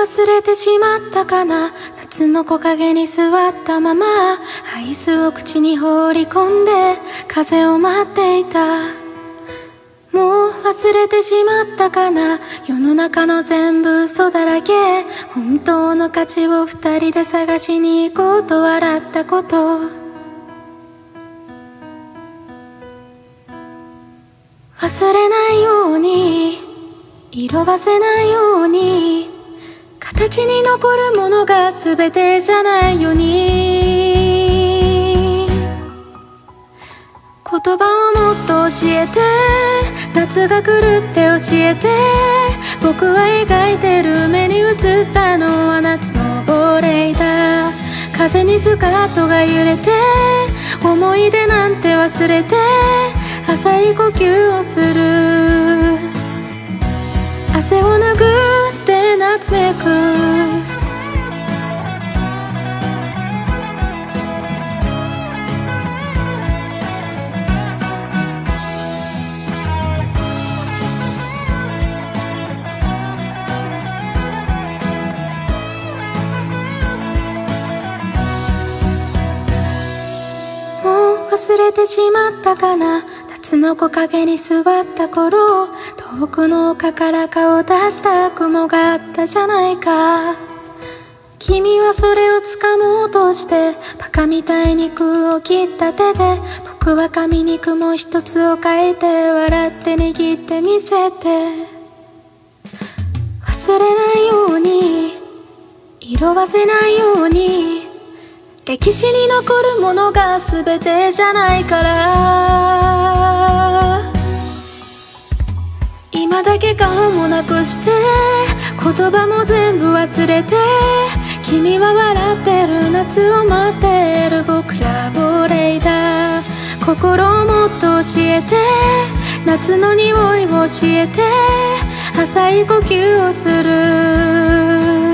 忘れてしまったかな。夏の木陰に座ったままアイスを口に放り込んで風を待っていた。もう忘れてしまったかな。世の中の全部嘘だらけ。本当の価値を二人で探しに行こうと笑ったこと。忘れないように色褪せないように形に残るものが全てじゃないように言葉をもっと教えて。夏が来るって教えて。僕は描いてる目に映ったのは夏の亡霊だ。風にスカートが揺れて思い出なんて忘れて浅い呼吸をする。汗を拭って夏めく。忘れてしまったかな。夏の木陰に座った頃遠くの丘から顔を出した雲があったじゃないか。君はそれを掴もうとしてバカみたいに空を切った手で僕は紙に雲一つを描いて笑って握ってみせて。忘れないように色褪せないように歴史に残るものが全てじゃないから。今だけ顔もなくして言葉も全部忘れて君は笑ってる夏を待ってる僕ら亡霊だ。心をもっと教えて夏の匂いを教えて浅い呼吸をする。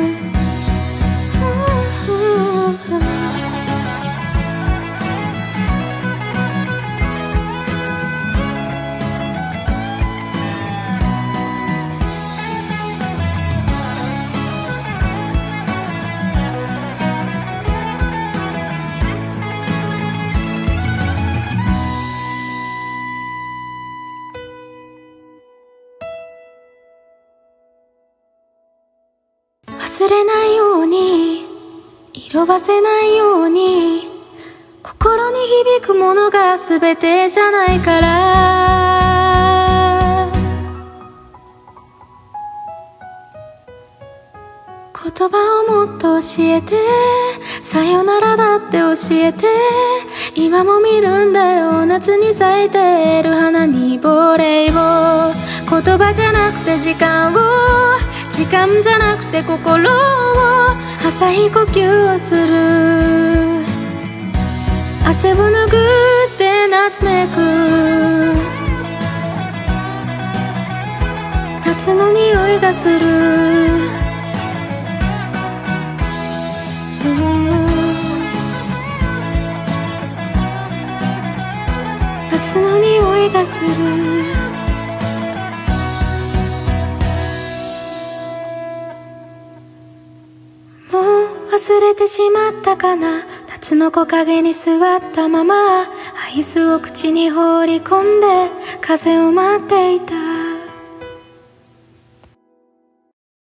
忘れないように色褪せないように心に響くものが全てじゃないから。言葉をもっと教えてさよならだって教えて。今も見るんだよ夏に咲いてる花に亡霊を。言葉じゃなくて時間を時間じゃなくて心を浅い呼吸をする。汗を拭って夏めく。夏の匂いがする。夏の匂いがする。忘れてしまったかな。夏の木陰に座ったままアイスを口に放り込んで風を待っていた。